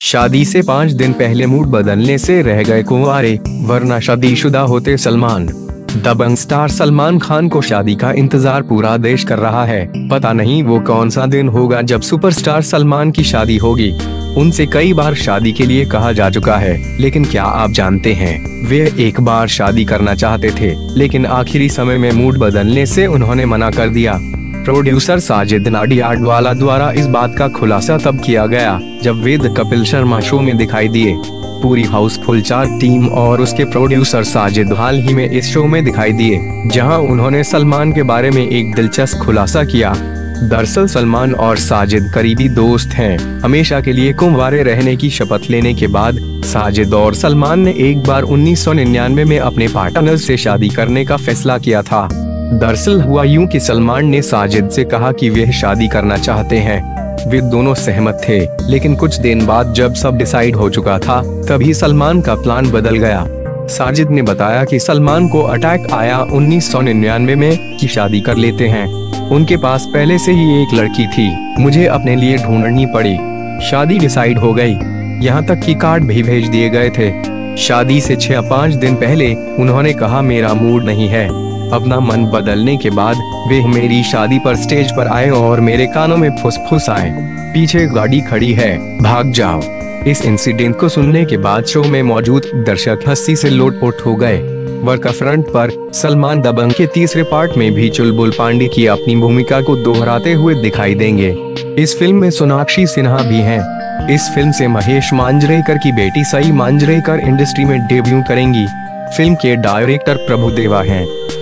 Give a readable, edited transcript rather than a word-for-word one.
शादी से 5 दिन पहले मूड बदलने से रह गए कुंवारे, वरना शादीशुदा होते सलमान। दबंग स्टार सलमान खान को शादी का इंतजार पूरा देश कर रहा है। पता नहीं वो कौन सा दिन होगा जब सुपरस्टार सलमान की शादी होगी। उनसे कई बार शादी के लिए कहा जा चुका है, लेकिन क्या आप जानते हैं, वे एक बार शादी करना चाहते थे, लेकिन आखिरी समय में मूड बदलने से उन्होंने मना कर दिया। प्रोड्यूसर साजिद नाडियाडवाला द्वारा इस बात का खुलासा तब किया गया जब वे द कपिल शर्मा शो में दिखाई दिए। पूरी हाउसफुल 4 टीम और उसके प्रोड्यूसर साजिद हाल ही में इस शो में दिखाई दिए, जहां उन्होंने सलमान के बारे में एक दिलचस्प खुलासा किया। दरअसल सलमान और साजिद करीबी दोस्त हैं। हमेशा के लिए कुंवारे रहने की शपथ लेने के बाद साजिद और सलमान ने एक बार 1999 में अपने पार्टनर से शादी करने का फैसला किया था। दरअसल हुआ यूं कि सलमान ने साजिद से कहा कि वे शादी करना चाहते हैं। वे दोनों सहमत थे, लेकिन कुछ दिन बाद जब सब डिसाइड हो चुका था, तभी सलमान का प्लान बदल गया। साजिद ने बताया कि सलमान को अटैक आया 1999 में कि शादी कर लेते हैं। उनके पास पहले से ही एक लड़की थी, मुझे अपने लिए ढूंढनी पड़ी। शादी डिसाइड हो गई, यहाँ तक कि कार्ड भी भेज दिए गए थे। शादी से 6-5 दिन पहले उन्होंने कहा मेरा मूड नहीं है। अपना मन बदलने के बाद वे मेरी शादी पर स्टेज पर आए और मेरे कानों में फुसफुसाए, पीछे गाड़ी खड़ी है, भाग जाओ। इस इंसिडेंट को सुनने के बाद शो में मौजूद दर्शक हंसी से लोटपोट हो गए। वर्क फ्रंट पर सलमान दबंग के तीसरे पार्ट में भी चुलबुल पांडे की अपनी भूमिका को दोहराते हुए दिखाई देंगे। इस फिल्म में सोनाक्षी सिन्हा भी हैं। इस फिल्म से महेश मांजरेकर की बेटी सई मांजरेकर इंडस्ट्री में डेब्यू करेंगी। फिल्म के डायरेक्टर प्रभुदेवा हैं।